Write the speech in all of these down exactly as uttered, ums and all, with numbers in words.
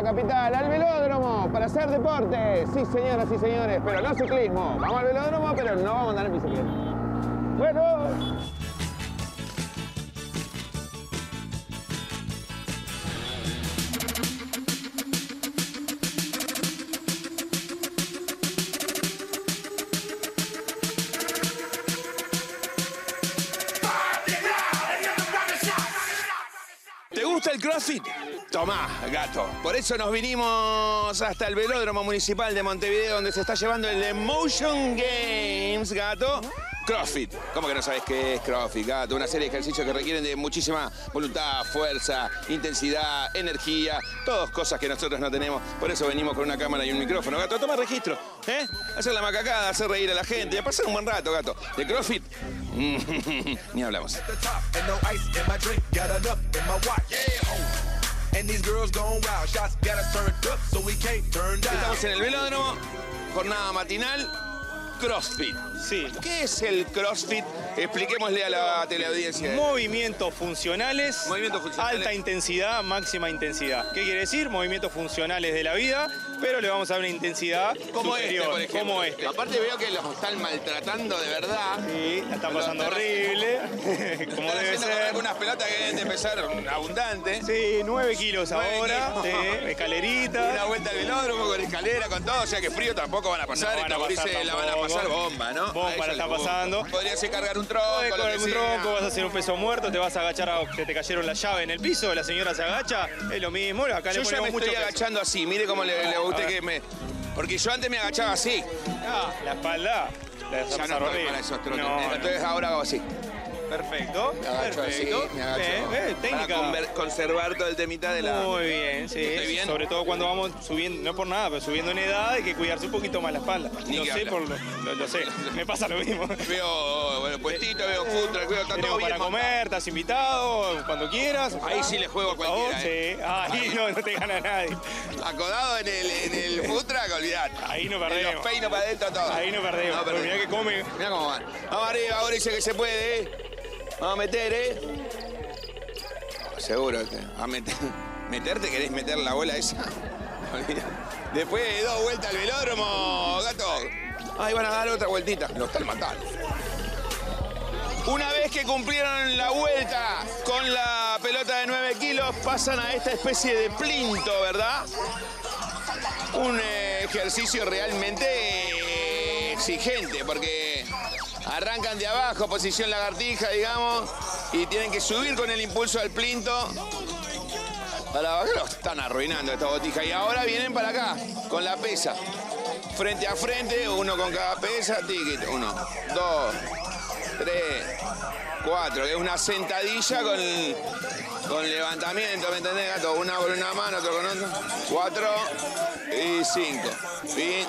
capital, al velódromo, para hacer deporte. Sí, señoras y señores, pero no ciclismo. Vamos al velódromo, pero no vamos a andar en bicicleta. Bueno. ¿Te gusta el CrossFit? Tomá, gato. Por eso nos vinimos hasta el Velódromo Municipal de Montevideo, donde se está llevando el Emotion Games, gato. CrossFit. ¿Cómo que no sabes qué es CrossFit, gato? Una serie de ejercicios que requieren de muchísima voluntad, fuerza, intensidad, energía, todas cosas que nosotros no tenemos. Por eso venimos con una cámara y un micrófono, gato. Toma registro, ¿eh? Hacer la macacada, hacer reír a la gente, a pasar un buen rato, gato. De CrossFit, ni hablamos. Estamos en el velódromo, jornada matinal, CrossFit. Sí. ¿Qué es el CrossFit? Expliquémosle a la teleaudiencia. Movimientos funcionales, Movimientos funcionales. alta intensidad, máxima intensidad. ¿Qué quiere decir? Movimientos funcionales de la vida, pero le vamos a dar una intensidad Como superior, este, por ejemplo. como este. Aparte veo que los están maltratando de verdad. Sí, la están Los pasando están- horrible, como Están debe haciendo ser. unas pelotas que deben de pesar abundantes. Sí, nueve kilos Nueve ahora, kilos. sí, escalerita. Una vuelta al velódromo con escalera, con todo, o sea que frío tampoco van a pasar, No van a estos pasar gurises la van a tampoco. pasar bomba, ¿no? Bomba A la ellos está les gusta. pasando. Podría ser cargar un tronco, Podés lo con que algún sea. tronco, vas a hacer un peso muerto, te vas a agachar a que te cayeron la llave en el piso, la señora se agacha, es lo mismo, acá Yo le ya ponemos me mucho estoy peso. agachando así, mire cómo le, le guste A ver. que me... Porque yo antes me agachaba así. Ah, la espalda, la Ya vas a no pasar estoy horrible. para esos trotes. No, no. Entonces ahora hago así. Perfecto, Me agacho perfecto. así, me agacho. Eh, eh, para técnica. conver- conservar todo el temita de la... Muy bien, sí. ¿Estoy bien? Sobre todo cuando vamos subiendo, no por nada, pero subiendo en edad hay que cuidarse un poquito más la espalda. Ni Lo que sé, hablar. por lo, lo, lo sé, me pasa lo mismo. Veo bueno, puestito, veo food truck, veo está todo Tenemos bien para montado. comer, estás invitado, cuando quieras. Ahí sí le juego a por favor, cualquiera, sí. Ahí no, no te gana nadie. Acodado en el, en el food truck, olvidate. Ahí no En los perdemos. peinos para adentro todo. Ahí no perdemos. No porque perdemos. mirá que come. Mirá cómo van. Vamos arriba, ahora dice que se puede, ¿eh? Vamos a meter, ¿eh? Seguro que a meter. ¿Meterte? ¿Querés meter la bola esa? Olvidate. Después de dos vueltas al velódromo, gato. Ahí van a dar otra vueltita. Lo están matando. Una vez que cumplieron la vuelta con la pelota de nueve kilos, pasan a esta especie de plinto, ¿verdad? Un eh, ejercicio realmente eh, exigente, porque arrancan de abajo, posición lagartija, digamos, y tienen que subir con el impulso al plinto. Para abajo lo están arruinando esta botija. Y ahora vienen para acá, con la pesa. Frente a frente, uno con cada pesa. Tiquit. Uno, dos, tres, cuatro. Es una sentadilla con, con levantamiento, ¿me entendés, gato? Una con una mano, otro con otra. Cuatro y cinco. Bien.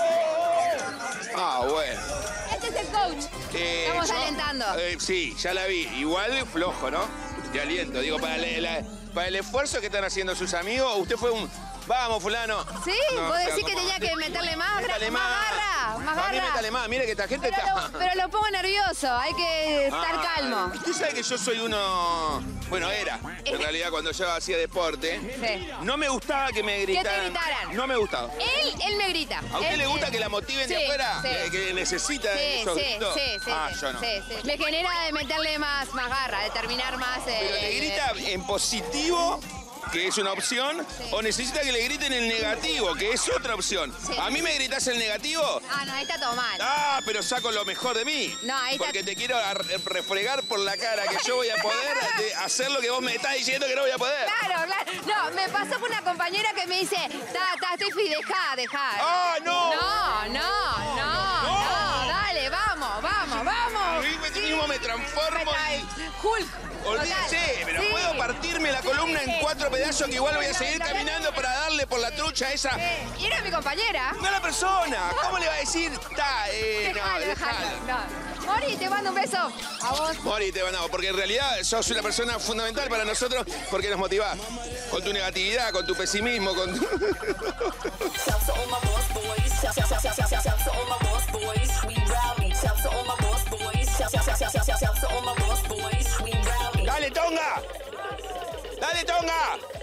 Ah, bueno. Este es el coach. Eh, Estamos yo- alentando. eh, sí, ya la vi. Igual flojo, ¿no? De aliento. Digo, para, la- la- para el esfuerzo que están haciendo sus amigos, usted fue un... Vamos, fulano. Sí, No, vos o sea, decís que como- tenía que meterle más, Métale más garra, más A mí garra. métale más. Mire que esta gente Pero está... lo, pero lo pongo nervioso, hay que estar Ah, calmo. Usted sabe que yo soy uno... Bueno, era. En Eh. realidad, cuando yo hacía deporte, Sí. no me gustaba que me gritaran. gritaran. No me gustaba. Él, él me grita. ¿A usted Él- le gusta él- que la motiven de Sí, afuera? sí. Que, que necesita Sí, esos sí, gritos. sí, sí, Ah, sí, yo no. sí, sí. Me genera de meterle más, más garra, de terminar más. Pero eh, le grita en positivo, que es una opción, Sí. o necesita que le griten el negativo, que es otra opción. Sí. A mí me gritas el negativo, Ah, no, ahí está todo mal. ah, pero saco lo mejor de mí. No, ahí está- Porque te quiero ar- refregar por la cara que yo voy a poder de hacer lo que vos me estás diciendo que no voy a poder. Claro, claro. No, me pasó con una compañera que me dice, ta, ta, Steffi, dejá, dejá. ¡Ah, no! No, no, no, no, dale, vamos, vamos, A vamos. mí me- mismo me transformo Ay, y... Hulk. Olvídese, total. pero Sí. puedo partirme la columna en cuatro pedazos que igual voy a seguir Lo- lo- caminando para darle por la trucha esa. Eh, y era mi compañera. No a la persona. ¿Cómo le va a decir? Ta, eh, no, Dejalo, dejalo. dejalo. No. Mori, te mando un beso. A vos. Mori, te van a... Porque en realidad sos una persona fundamental para nosotros porque nos motivás. Con tu negatividad, con tu pesimismo, con tu... Shouts to all my boss boys. Shout, shout, shout, shout, shout, shout, shout to all my boss boys. We rowdy. Shouts to all my boss boys. Shout, shout, shout, shout, shout, shout, shout to all my boss boys. We rowdy. ¡Dale, Tonga! ¡Dale, Tonga!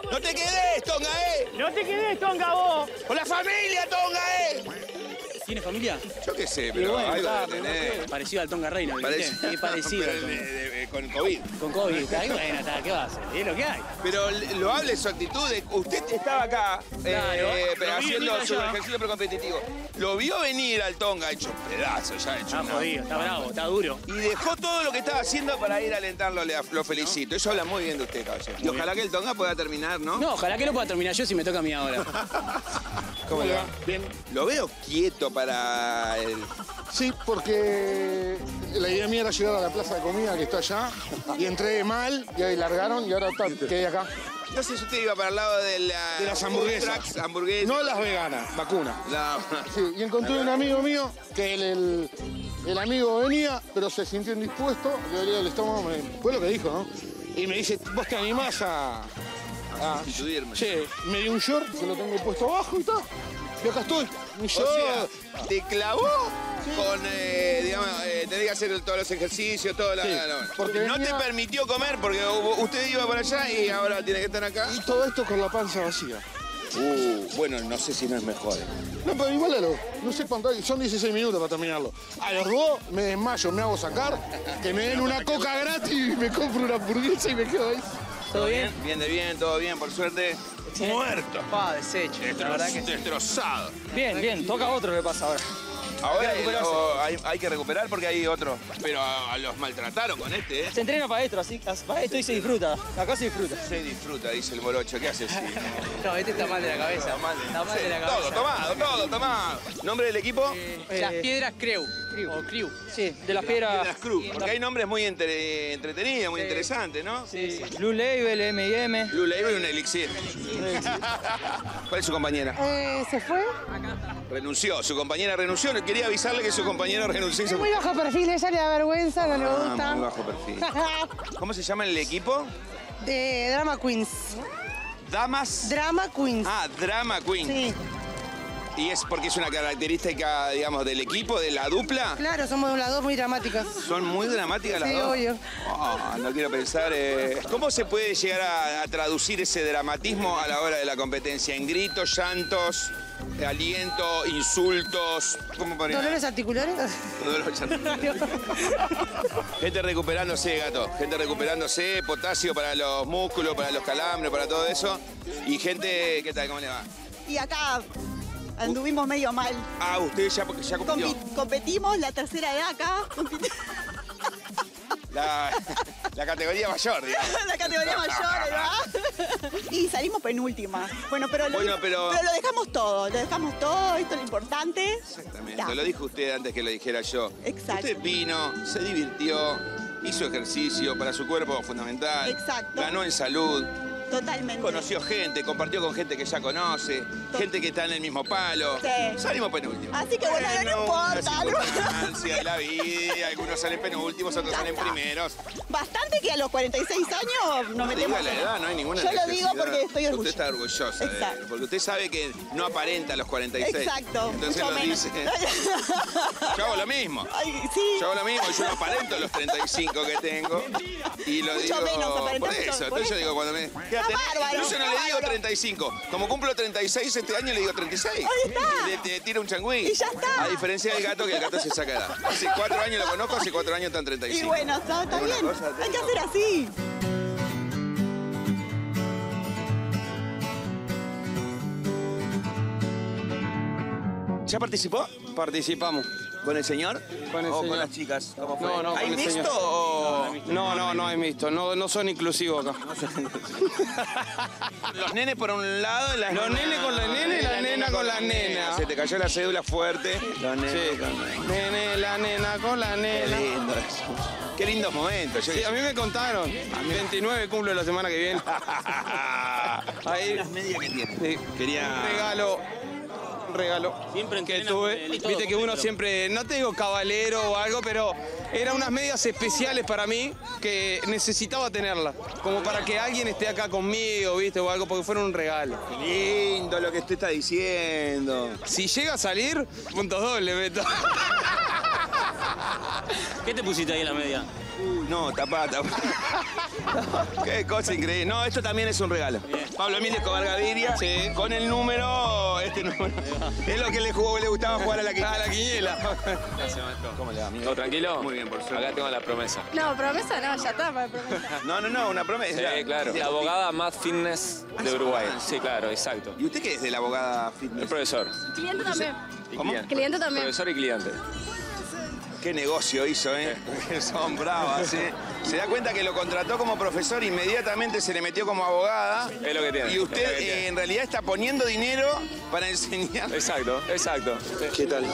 ¡No te quedes, Tonga, eh! ¡No te quedes, Tonga, vos! ¡Con la familia, Tonga, eh! ¿Tiene familia? Yo qué sé, Y pero bueno, algo está, debe tener. Parecido al Tonga Reina, ¿viste? Parecido. Es parecido. Pero al Tonga. de- de- de- con COVID. Con COVID, está ahí, bueno, está, ¿qué va a hacer? Es lo que hay. Pero lo hable su actitud de... Usted estaba acá, eh, Claro, pero lo vi haciendo venir su allá. ejercicio precompetitivo. Lo vio venir al Tonga hecho pedazo, ya hecho Está una- jodido, está bravo, está duro. Y dejó todo lo que estaba haciendo para ir a alentarlo, le- lo felicito. Eso habla muy bien de usted, caballero. Y ojalá que el Tonga pueda terminar, ¿no? No, ojalá que no pueda terminar yo si me toca a mí ahora. ¿Cómo le va? Bien. Lo veo quieto para el... Sí, porque la idea mía era llegar a la plaza de comida que está allá y entré mal y ahí largaron y ahora está, quedé acá. Entonces usted iba para el lado de, la, De las hamburguesas. food trucks, hamburguesas. No las veganas, vacuna. No. Sí, y encontré un amigo mío que el, el, el amigo venía, pero se sintió indispuesto, le dolía el estómago, me- fue lo que dijo, ¿no? Y me dice, ¿vos te animás a...? a Sustituirme. Sí, me dio un short, se lo tengo puesto abajo y tal. Y acá estoy, mi O short. sea, te clavó con, eh, digamos, eh, tenés que hacer todos los ejercicios, todo la, Sí, la- la- porque No venía- te permitió comer porque hubo- usted iba para allá y ahora tiene que estar acá. Y todo esto con la panza vacía. Uh, bueno, no sé si no es mejor. No, pero igual a los, no sé cuánto hay, son dieciséis minutos para terminarlo. A los dos me desmayo, me hago sacar, que me den una coca gratis y me compro una hamburguesa y me quedo ahí. ¿Todo bien? Bien de bien, todo bien, por suerte. Muerto. Pa, deshecho. La verdad que sí. Destrozado. Bien, bien. Toca otro que pasa ahora. Ahora Hay que recuperarse. lo- hay, hay que recuperar porque hay otro. Pero a, a los maltrataron con este, ¿eh? Se entrena para esto, así para esto y se disfruta. Acá se disfruta. Se disfruta, dice el morocho. ¿Qué haces? No, este está mal de la cabeza. Está mal. Está mal Sí, de la todo, cabeza. tomado, todo, tomado. ¿Nombre del equipo? Las piedras Creu. O Creu. Sí, de las piedras. Piedras Cruz. Porque hay nombres muy entre- entretenidos, muy interesantes, ¿no? Sí, sí. Blue Label, M y M. Blue Label y un elixir. ¿Cuál es su compañera? Eh, ¿Se fue? Renunció. Su compañera renunció. Quería avisarle que su compañero renunció. y se Es muy bajo perfil, ella le da vergüenza, no le Ah, gusta. muy bajo perfil. ¿Cómo se llama el equipo? De Drama Queens. Damas. Drama Queens. Ah, Drama Queen. Sí, ¿Y es porque es una característica, digamos, del equipo, de la dupla? claro, somos las dos muy dramáticas. ¿Son muy dramáticas las Sí, dos? obvio. Ah, no quiero pensar. eh, ¿Cómo se puede llegar a, a traducir ese dramatismo a la hora de la competencia? ¿En gritos, llantos, aliento, insultos? ¿Cómo podría? ¿Dolores articulares? Dolor, llanto. Gente recuperándose, gato. Gente recuperándose, potasio para los músculos, para los calambres, para todo eso. Y gente, ¿qué tal? ¿Cómo le va? Y acá anduvimos medio mal. Ah, usted ya, ya compitió. Compi- competimos la tercera edad acá, compiti- La, la categoría mayor, digamos. la categoría mayor, ¿verdad? Y salimos penúltima. Bueno, pero lo, Bueno, pero- lo dejamos todo, lo dejamos todo, esto es lo importante. Exactamente. Ya. Lo dijo usted antes que lo dijera yo. Exacto. Usted vino, se divirtió, hizo ejercicio para su cuerpo fundamental. Exacto. Ganó en salud. Totalmente. Conoció gente, compartió con gente que ya conoce, gente que está en el mismo palo. Sí. Salimos penúltimos. Así que bueno, no importa, Las ¿no? circunstancias de la vida, algunos salen penúltimos, otros Ya salen está. primeros. Bastante que a los cuarenta y seis años nos No metemos. diga la edad, no hay ninguna Yo lo digo necesidad. porque estoy Usted orgullosa. está orgullosa, de- Exacto. porque usted sabe que no aparenta a los cuarenta y seis. Exacto. Entonces mucho lo menos. dice. Yo hago lo mismo. Ay, sí. Yo hago lo mismo, yo no aparento los treinta y cinco que tengo. Y lo Mucho digo menos, por aparentás eso. mucho, por Entonces yo eso. digo, cuando me. ¿Qué edad Está tenés? bárbaro, Yo no está le digo bárbaro. treinta y cinco. Como cumplo treinta y seis este año, le digo treinta y seis. Ahí está. Le, te tira un changüí. Y ya está. A diferencia del gato, que el gato se saca edad. Hace cuatro años lo conozco, hace cuatro años están treinta y Y cinco. bueno, está, está Es una bien. cosa, Hay que hacer así. ¿Ya participó? Participamos. ¿Con el señor? Con el ¿O señor. con las chicas? ¿Cómo fue? No, no, ¿Hay con el mixto señor. o...? No, no, no hay mixto. No, no son inclusivos acá. Los nenes por un lado y las Los nenas- nenes con las nenas y la nena con las nenas. Se te cayó la cédula fuerte. Los nenes Sí. con las nenas. Nene, la nena con la Qué nena. lindo eso. Qué lindos momentos. Yo Sí, a mí me contaron. veintinueve cumplo la semana que viene. Ahí, las medias que tiene. sí, Quería... regalo. Regalo Siempre que entrenan tuve. el todo Viste que uno completo. siempre, no te digo caballero o algo, pero eran unas medias especiales para mí que necesitaba tenerlas. Como para que alguien esté acá conmigo, viste, o algo, porque fueron un regalo. Qué lindo lo que usted está diciendo. Si llega a salir, puntos dobles, Beto. ¿Qué te pusiste ahí en la media? No, tapá, tapá. Qué cosa increíble. No, esto también es un regalo. Pablo Emilio Escobar Gaviria, Sí. con el número, este número. Es lo que le jugó, le gustaba jugar a la quiniela. A la quiniela. Gracias, maestro. ¿Cómo le va, amigo? ¿Todo tranquilo? Muy bien, por suerte. Acá tengo la promesa. No, promesa no, ya está, para promesa. No, no, no, una promesa. Sí, claro. La abogada más fitness de Uruguay. Sí, claro, exacto. ¿Y usted qué es de la abogada El fitness? profesor. Cliente también. Y ¿Cómo? cliente. Cliente también. Profesor y cliente. Qué negocio hizo, ¿eh? Son bravas, ¿eh? Se da cuenta que lo contrató como profesor, inmediatamente se le metió como abogada. Es lo que tiene. Y usted es lo que eh, tiene. en realidad está poniendo dinero para enseñar. Exacto, exacto. ¿Qué tal?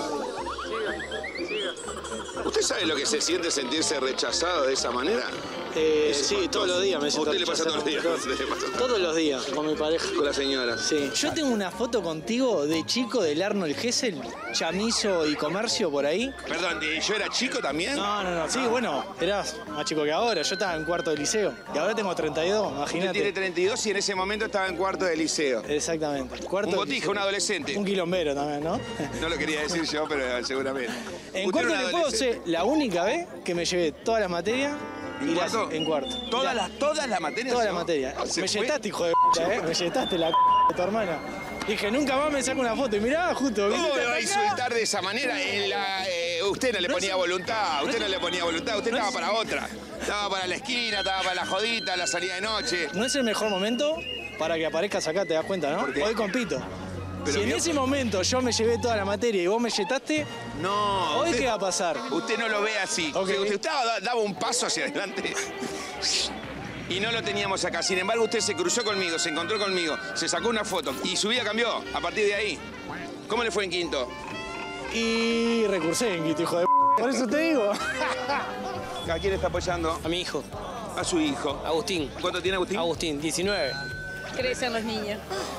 ¿Usted sabe lo que se siente sentirse rechazado de esa manera? Eh, sí, todos los días me siento ¿Usted le pasa todos los días? rechazado. ¿Usted le pasa todos- Todos los días, con mi pareja. Con la señora. Sí. Yo tengo una foto contigo de chico del Arnold Gessel, chamizo y comercio por ahí. Perdón, ¿y yo era chico también? No, no, no. Sí, bueno, eras más chico que ahora. Yo estaba en cuarto de liceo. Y ahora tengo treinta y dos, Usted imagínate. tiene treinta y dos y en ese momento estaba en cuarto de liceo. Exactamente. Cuarto Un de botija, liceo. un adolescente. Un quilombero también, ¿no? No lo quería decir yo, pero seguramente. En Usted cuarto era un le puedo adolescente. ser la única vez que me llevé todas las materias. ¿En y las- cuarto? en cuarto. ¿Todas La- las, todas las materias? Todas las ¿no? materias. ¿Se Me fue? yetaste, hijo de p***, ¿eh? Me yetaste la c de tu hermana. Dije, nunca más me saco una foto. Y mirá, justo. ¿Cómo viniste me va a hasta acá. insultar de esa manera? En la, eh, usted no le No ponía es- voluntad, usted no no es- le ponía voluntad, usted no estaba es- para otra. Estaba para la esquina, estaba para la jodita, la salida de noche. No es el mejor momento para que aparezcas acá, te das cuenta, ¿no? ¿Por qué? Hoy compito. Pero si en vio- ese momento yo me llevé toda la materia y vos me yetaste, No. ¿hoy usted- qué va a pasar? Usted no lo ve así. Ok. Si usted estaba- daba un paso hacia adelante. Y no lo teníamos acá. Sin embargo, usted se cruzó conmigo, se encontró conmigo, se sacó una foto y su vida cambió a partir de ahí. ¿Cómo le fue en quinto? Y recursé en Quito, hijo de p***. Por eso te digo. ¿A quién está apoyando? A mi hijo, A su hijo. Agustín. ¿Cuánto tiene Agustín? Agustín, diecinueve. Crecen los niños.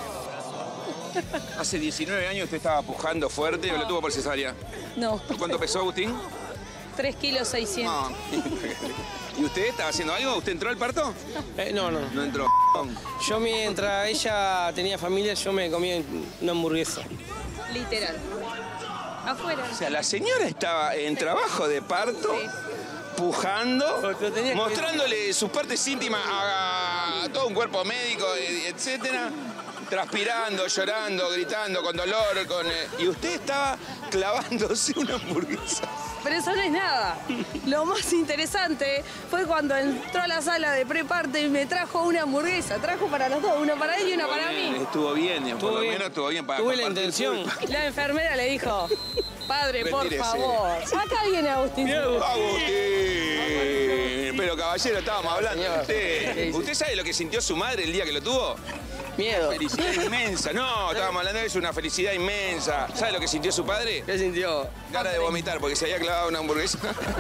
Hace diecinueve años usted estaba pujando fuerte o lo tuvo por cesárea. No, ¿Cuánto pesó Agustín? tres kilos seiscientos. No. ¿Y usted estaba haciendo algo? ¿Usted entró al parto? Eh, no, no. No entró. Yo mientras ella tenía familia, yo me comía una hamburguesa. Literal. Afuera. O sea, la señora estaba en trabajo de parto, pujando, Porque tenía que- mostrándole sus partes íntimas a, a todo un cuerpo médico, e- etcétera, transpirando, llorando, gritando, con dolor, con eh, y usted estaba clavándose una hamburguesa. Pero eso no es nada. Lo más interesante fue cuando entró a la sala de preparte y me trajo una hamburguesa. Trajo para los dos, una para él y una para mí. Estuvo bien, digamos, por lo bien. menos estuvo bien para Tuve la compartir intención. culpa. La enfermera le dijo, padre, por Retírese. favor. Acá viene Agustín. Agustín. Pero caballero, estábamos hablando de señor. usted. ¿Usted sabe lo que sintió su madre el día que lo tuvo? Miedo. Felicidad inmensa. No, estábamos hablando de eso, una felicidad inmensa. ¿Sabe lo que sintió su padre? ¿Qué sintió? Cara de vomitar porque se había clavado una hamburguesa.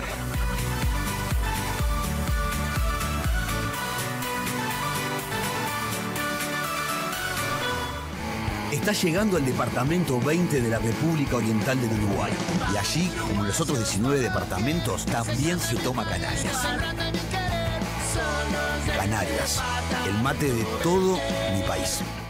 Está llegando al departamento veinte de la República Oriental del Uruguay. Y allí, como los otros diecinueve departamentos, también se toma Canarias. Canarias, el mate de todo mi país.